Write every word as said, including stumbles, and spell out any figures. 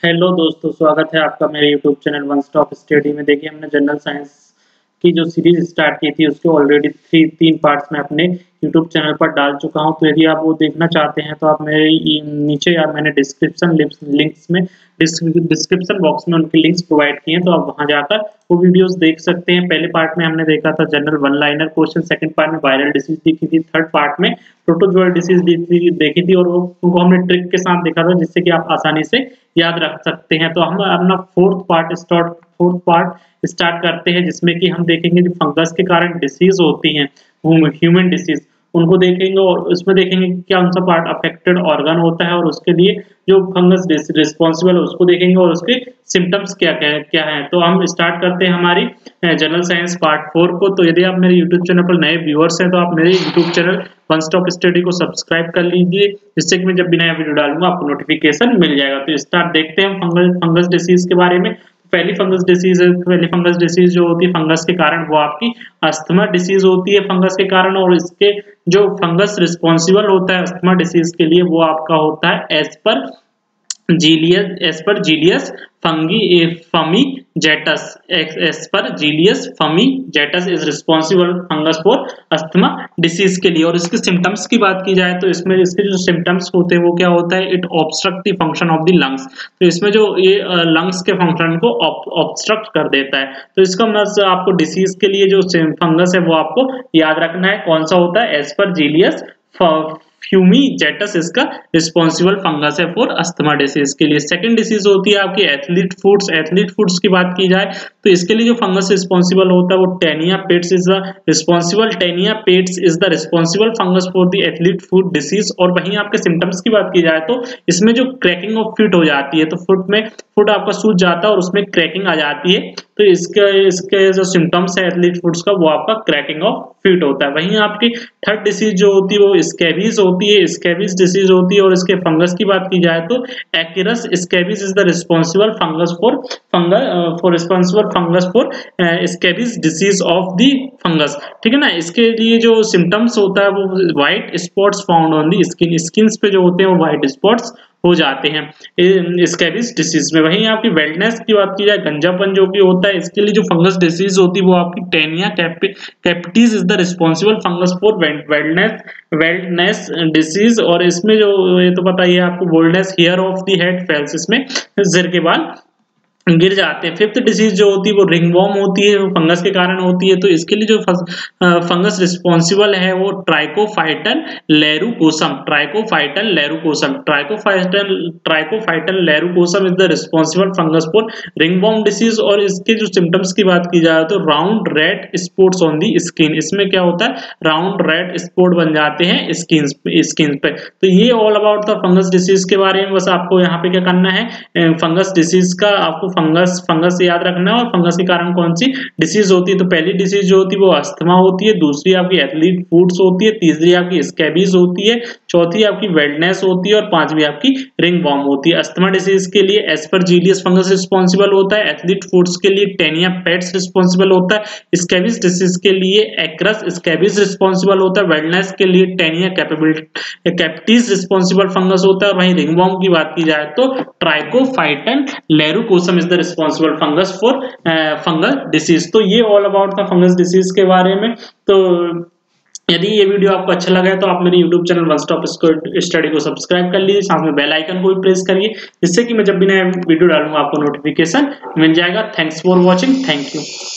Hello दोस्तों, स्वागत है आपका मेरे YouTube channel one stop study में। देखिए, हमने जनरल साइंस की जो सीरीज स्टार्ट की थी उसके ऑलरेडी थ्री तीन पार्ट्स में अपने यूट्यूब चैनल पर डाल चुका हूं। तो यदि आप वो देखना चाहते हैं तो आप मेरे नीचे या मैंने डिस्क्रिप्शन लिंक्स में डिस्क्रिप्शन बॉक्स में उनके लिंक्स प्रोवाइड किए हैं, तो आप वहां जाकर वो वीडियोस देख सकते हैं। पहले पार्ट में हमने देखा था general one liner question, second part में वायरल डिसीज देखी थी, थर्ड पार्ट में प्रोटोजोअल डिसीज देखी थी और वो उनको हमने ट्रिक के साथ देखा था जिससे कि आप आसानी से याद रख सकते हैं। तो हम अपना fourth part start fourth part start करते हैं, जिसमें कि हम देखेंगे जो फंगस के कारण डिसीज होती हैं, ह्यूमन डिसीज, उनको देखेंगे और उसमें देखेंगे कि क्या उनका पार्ट अफेक्टेड ऑर्गन होता है और उसके लिए जो फंगस रिस्पॉन्सिबल है उसको देखेंगे और उसके सिम्टम्स क्या क्या है क्या है। तो हम स्टार्ट करते हैं हमारी जनरल साइंस पार्ट फोर को। तो यदि आप मेरे यूट्यूब चैनल पर नए व्यूअर्स हैं तो आप मेरे YouTube channel one stop study को सब्सक्राइब कर लीजिए, जिससे कि मैं जब भी नया वीडियो डालूंगा आपको नोटिफिकेशन मिल जाएगा। तो स्टार्ट देखते हैं फंगस फंगस डिसीज के बारे में। पहली फंगस डिसीज पहली फंगस डिसीज जो होती है फंगस के कारण, वो आपकी अस्थमा डिसीज होती है फंगस के कारण। और इसके जो फंगस रिस्पॉन्सिबल होता है अस्थमा डिसीज के लिए वो आपका होता है aspergillus aspergillus fungi fumigatus aspergillus fumigatus is responsible fungus for asthma disease के लिए। और इसके सिम्टम्स की बात की जाए तो इसमें इसके जो सिम्टम्स होते हैं वो क्या होता है, it obstruct the function of the lungs. तो इसमें जो ये लंग्स के फंक्शन को ऑब्स्ट्रक्ट कर देता है। तो इसका मतलब आपको डिसीज के लिए जो फंगस है वो आपको याद रखना है, कौन सा होता है, एस्परजिलियस फ्यूमीजेटस इसका रिस्पॉन्सिबल फंगस है फॉर अस्थमा डिसीज के लिए। सेकंड डिसीज होती है आपकी एथलीट फुट्स। एथलीट फुट्स की बात की जाए तो इसके लिए जो फंगस रिस्पॉन्सिबल होता है वो tinea pedis is the responsible tinea pedis is the responsible fungus for the athlete foot disease. और वहीं आपके सिम्टम्स की बात की जाए तो इसमें जो क्रैकिंग ऑफ फीट हो जाती है, तो फुट में फुट आपका सूज जाता है और उसमें क्रैकिंग आ जाती है। तो इसके इसके जो सिम्टम्स है एथलीट फुट्स का वो आपका क्रैकिंग ऑफ फीट होता है। वहीं आपकी थर्ड डिसीज जो होती है वो स्कैबीज होती है, स्कैबीज डिसीज होती है। और इसके फंगस की बात की जाए तो acarus scabies is the responsible fungus for fungus for responsible fungus for scabies disease of the fungus. ठीक है ना। इसके लिए जो सिम्टम्स होता है वो white spots found on the skin, skins पे जो होते हैं वो व्हाइट स्पॉट्स हो जाते हैं स्कैबीज डिसीज में। वहीं आपकी वेल्डनेस की बात की जाए, गंजापन जो कि होता है, इसके लिए जो फंगस डिसीज होती है वो आपकी tinea capitis is the responsible fungus for baldness baldness disease. और इसमें जो ये तो पता ही है आपको, baldness hair of the head falls, इसमें सिर के बाल गिर जाते हैं। फिफ्थ डिसीज जो होती है वो रिंगवॉर्म होती है, वो फंगस के कारण होती है। तो इसके लिए जो फंगस रिस्पॉन्सिबल है वो trichophyton verrucosum trichophyton verrucosum trichophyton trichophyton verrucosum is the responsible fungus for ringworm disease. और इसके जो सिम्टम्स की बात की जाए तो round red spots on the skin, इसमें क्या होता है, राउंड रेड स्पॉट बन जाते हैं स्किन स्किन पे। तो ये all about the fungus disease के बारे में। बस आपको यहाँ पे क्या करना है, फंगस डिसीज का आपको फंगस फंगस से याद रखना है और फंगस के कारण कौन सी डिसीज होती है। तो पहली डिसीज जो होती है वो अस्थमा होती है, दूसरी आपकी एथलीट फुट्स होती है, तीसरी आपकी स्कैबीज होती है, चौथी आपकी वेल्डनेस होती है और पांचवी आपकी रिंगवॉर्म होती है। अस्थमा डिसीज के लिए एस्परजिलियस फंगस रिस्पॉन्सिबल होता है, एथलीट फुट्स के लिए टेनिया पेट्स रिस्पॉन्सिबल होता है, स्कैबीज डिसीज के लिए एक्रस स्कैबीज रिस्पॉन्सिबल होता है, वेल्डनेस के लिए टेनिया कैपिटीज रिस्पॉन्सिबल फंगस होता है। और वहीं रिंगवॉर्म की बात की जाए तो trichophyton verrucosum is the responsible fungus for fungal disease. तो ये all about the fungus disease के बारे में। तो यदि ये वीडियो आपको अच्छा लगा है तो आप मेरे YouTube channel one stop study को सब्सक्राइब कर लीजिए, साथ में बेल आइकन को भी प्रेस करिए, जिससे कि मैं जब भी नया वीडियो डालूंगा आपको नोटिफिकेशन मिल जाएगा। Thanks for watching, thank you.